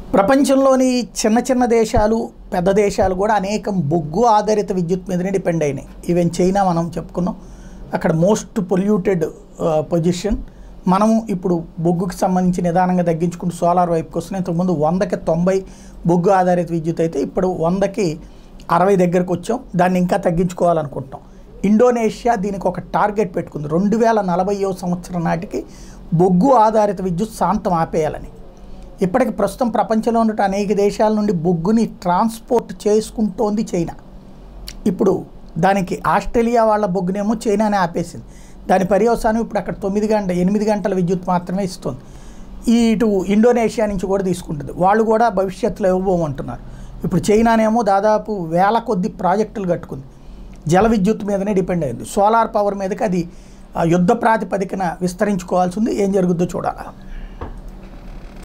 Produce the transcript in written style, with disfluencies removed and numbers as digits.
ప్రపంచంలోని చిన్న చిన్న దేశాలు పెద్ద దేశాలు కూడా అనేకం బొగ్గు ఆధారిత విద్యుత్ మీదనే డిపెండ్ అయినాయి. ఈవెన్ చైనా మనం చెప్పుకున్నాం, అక్కడ మోస్ట్ పొల్యూటెడ్ పొజిషన్. మనము ఇప్పుడు బొగ్గుకి సంబంధించి నిదానంగా తగ్గించుకుంటూ సోలార్ వైపుకి వస్తున్నాయి. ఇంతకుముందు 100కి 90 బొగ్గు ఆధారిత విద్యుత్ అయితే ఇప్పుడు 100కి 60 దగ్గరకు వచ్చాం. దాన్ని ఇంకా తగ్గించుకోవాలనుకుంటున్నాం. ఇండోనేషియా దీనికి ఒక టార్గెట్ పెట్టుకుంది, 2040వ సంవత్సరం నాటికి బొగ్గు ఆధారిత విద్యుత్ శాంతం ఆపేయాలని. ఇప్పటికి ప్రస్తుతం ప్రపంచంలో ఉన్న అనేక దేశాల నుండి బొగ్గుని ట్రాన్స్పోర్ట్ చేసుకుంటోంది చైనా. ఇప్పుడు దానికి ఆస్ట్రేలియా వాళ్ళ బొగ్గునేమో చైనానే ఆపేసింది. దాని పర్యవసానం ఇప్పుడు అక్కడ 8 గంటల విద్యుత్ మాత్రమే ఇస్తుంది. ఇటు ఇండోనేషియా నుంచి కూడా తీసుకుంటుంది. వాళ్ళు కూడా భవిష్యత్తులో ఇవ్వబోమంటున్నారు. ఇప్పుడు చైనానేమో దాదాపు వేల కొద్ది ప్రాజెక్టులు కట్టుకుంది. జల విద్యుత్ మీదనే డిపెండ్ అయింది. సోలార్ పవర్ మీదకి అది యుద్ధ ప్రాతిపదికన విస్తరించుకోవాల్సింది. ఏం జరుగుద్దో చూడాలి.